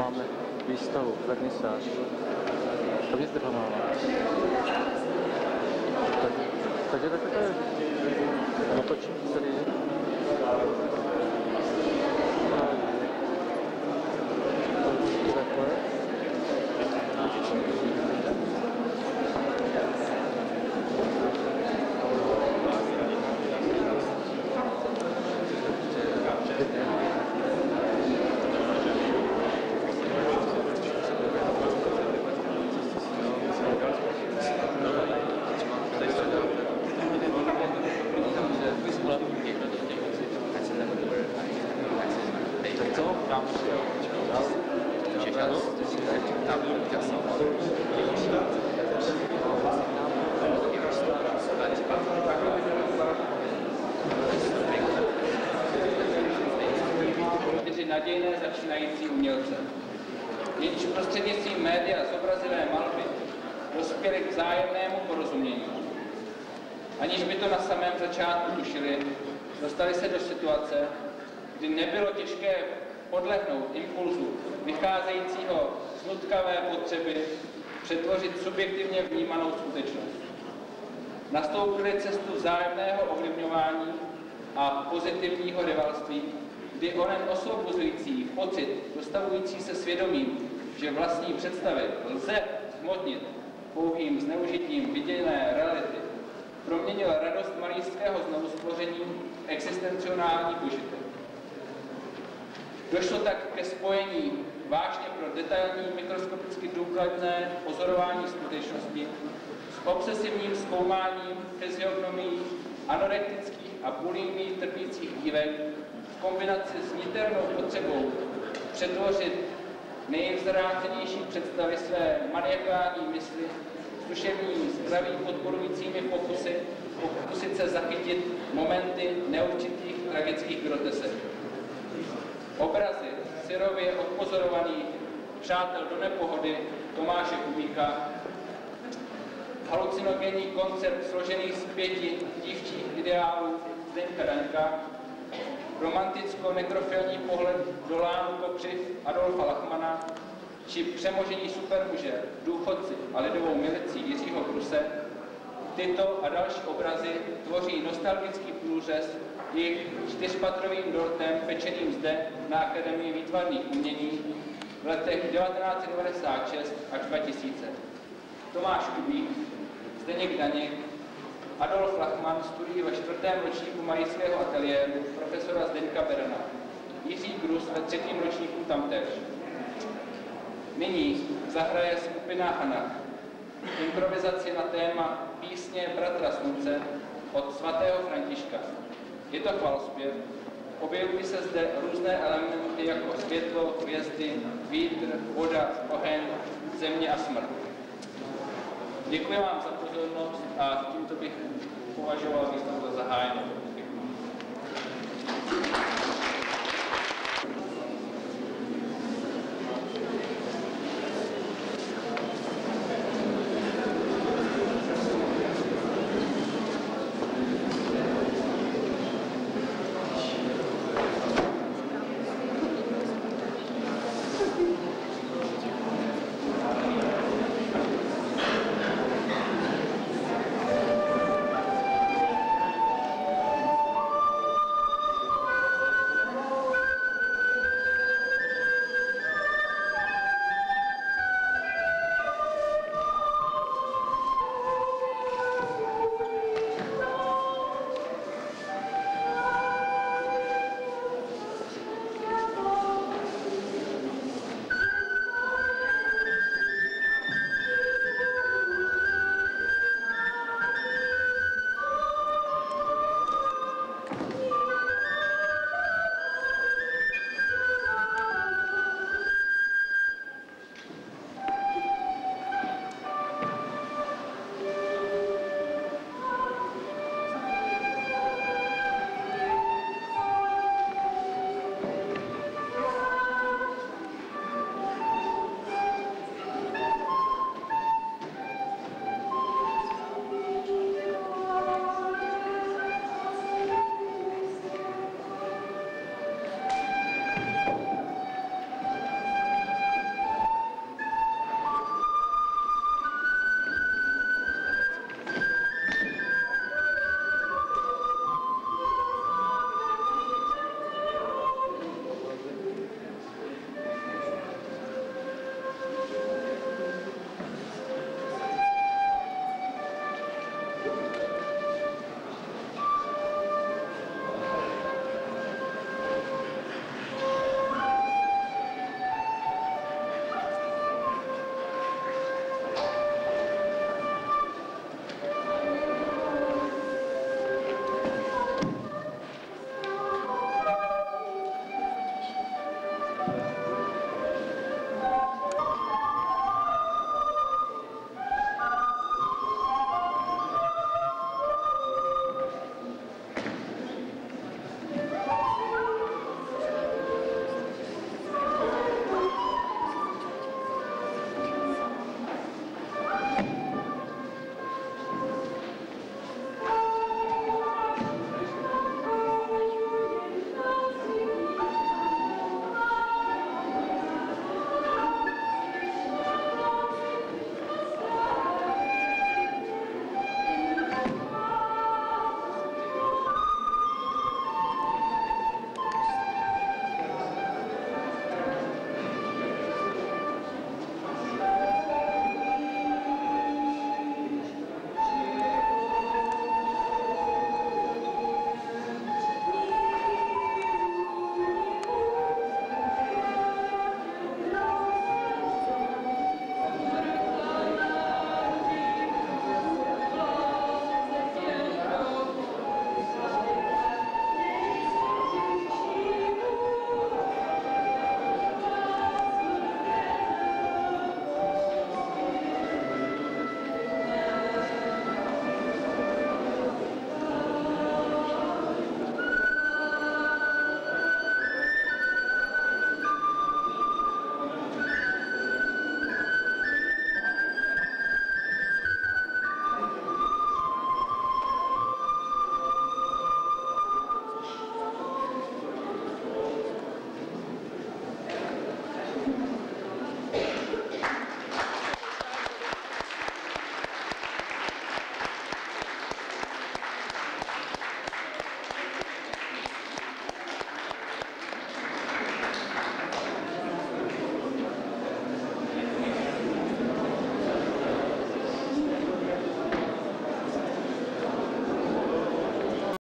máme výstavu vernisáž. To mě zdrhamává. Takže takhle natočím celý. Nadějné začínající umělce. Jenž prostřednictvím média zobrazivé malby dospěli k vzájemnému porozumění. Aniž by to na samém začátku tušili, dostali se do situace, kdy nebylo těžké podlehnout impulzu vycházejícího z nutkavé potřeby přetvořit subjektivně vnímanou skutečnost. Nastoupili cestu vzájemného ovlivňování a pozitivního rivalství, kdy onen osvobozující pocit, dostavující se svědomím, že vlastní představy lze zhmotnit pouhým zneužitím viděné reality, proměnil radost malířského znovustvoření v existencionální požitek. Došlo tak ke spojení vážně pro detailní mikroskopicky důkladné pozorování skutečnosti s obsesivním zkoumáním fyziognomií anorektických a bulimii trpících dívek v kombinaci s niternou potřebou přetvořit nejvzrácenější představy své maniakální mysli s duševní zdraví podporujícími pokusit se zachytit momenty neurčitých tragických grotesek. Obrazy syrově odpozorovaných přátel do nepohody Tomáše Kubíka, halucinogenní koncept složený z 5 dívčích ideálů Zdeňka Daňka, romanticko-nekrofilní pohled do lánu kopřiv Adolfa Lachmana či přemožení supermuže, důchodci a lidovou milicí Jiřího Bruse, tyto a další obrazy tvoří nostalgický průřez jejich 4patrovým dortem pečeným zde na Akademii výtvarných umění v letech 1996 až 2000. Tomáš Kubík, Zdeněk Daněk, Adolf Lachman studují ve 4. ročníku malířského ateliéru profesora Zdeňka Berana, Jiří Grus ve 3. ročníku tamtéž. Nyní zahraje skupina Hanach improvizaci na téma písně Bratra Slunce od svatého Františka. Je to chvalozpěv, objevují se zde různé elementy jako světlo, hvězdy, vítr, voda, oheň, země a smrt. Děkuji vám za pozornost a tímto bych považoval výstavu za zahájenou. Děkuji.